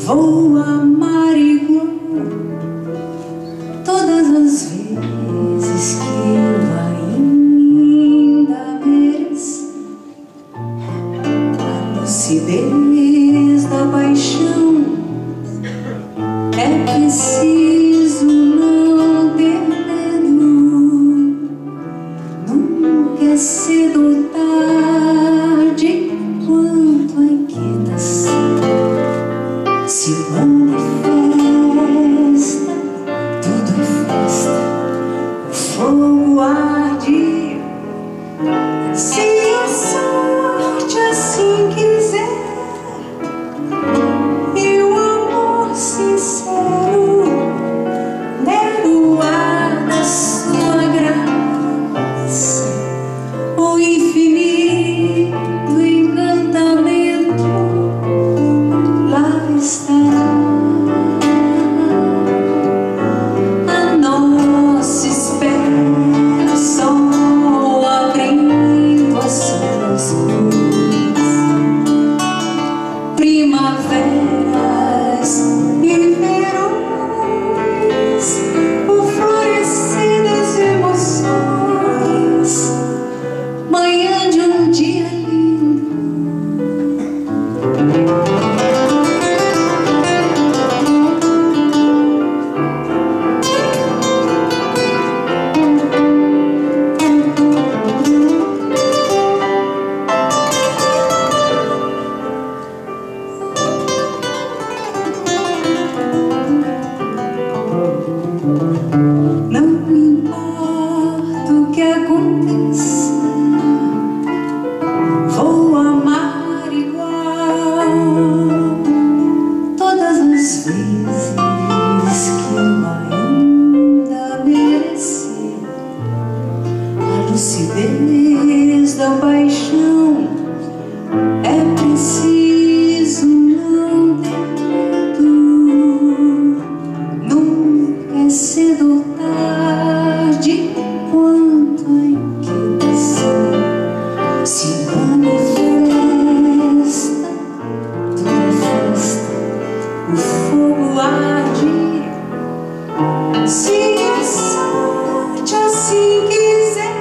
Vou amar igual todas as vezes que eu ainda mereço. A lucidez da paixão é preciso não ter medo. Nunca é cedo ou tarde quanto a inquietação se manifesta. Tudo é festa, o fogo arde. Se a sorte assim quiser e o amor sincero der o ar da sua graça, o infinito encantamento lá estará. A nossa espera só abrindo as suas cores, primaveras e verões, o florescer das emoções, manhã de um dia lindo. Não importa o que aconteça, vou amar igual todas as vezes que eu ainda merecer. A lucidez da paixão é preciso não ter medo. Nunca é cedo ou tarde quanto a inquietação se manifesta. Tudo é festa, o fogo arde. Se a sorte assim quiser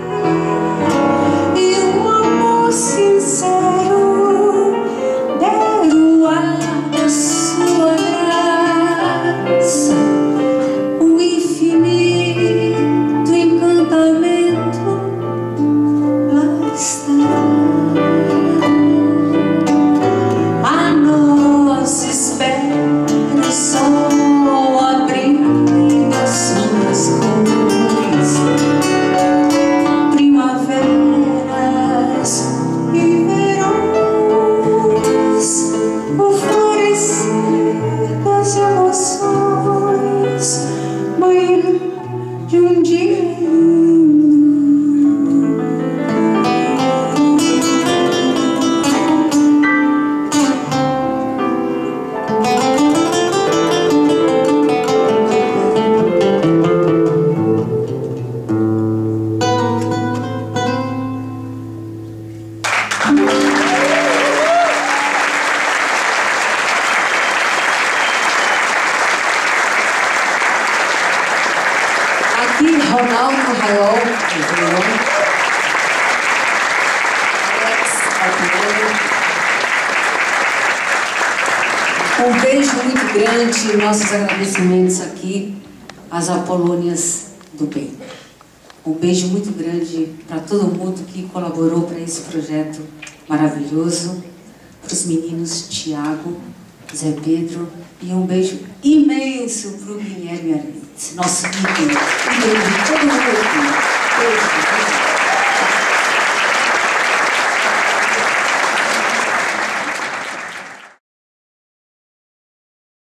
e o amor sincero der o ar da sua graça, o infinito encantamento lá estará. A nossa espera só abrindo as suas cores, primaveras e verões, o florescer das emoções, manhã de um dia lindo. Aqui, Ronaldo Raiol, um beijo muito grande e nossos agradecimentos aqui às Apolônias do Bem. Um beijo muito grande para todo mundo que colaborou para esse projeto maravilhoso, para os meninos Tiago, Zé Pedro, e um beijo imenso para o Guilherme Arantes, nosso ídolo. Um beijo de todo mundo aqui. Beijo.